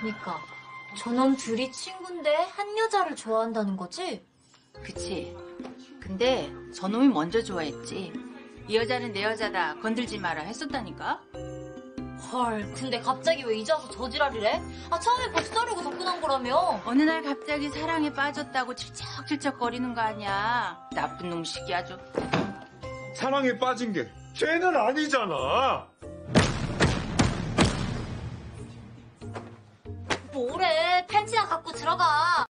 그니까 저놈 둘이 친구인데 한 여자를 좋아한다는 거지? 그치. 근데 저놈이 먼저 좋아했지. 이 여자는 내 여자다, 건들지 마라 했었다니까. 헐, 근데 갑자기 왜 이제 와서 저지랄이래? 처음에 박사르고 접근한 거라며. 어느 날 갑자기 사랑에 빠졌다고 질척질척거리는 거 아니야. 나쁜 놈식이 아주. 사랑에 빠진 게 죄는 아니잖아. 뭐래, 팬티나 갖고 들어가.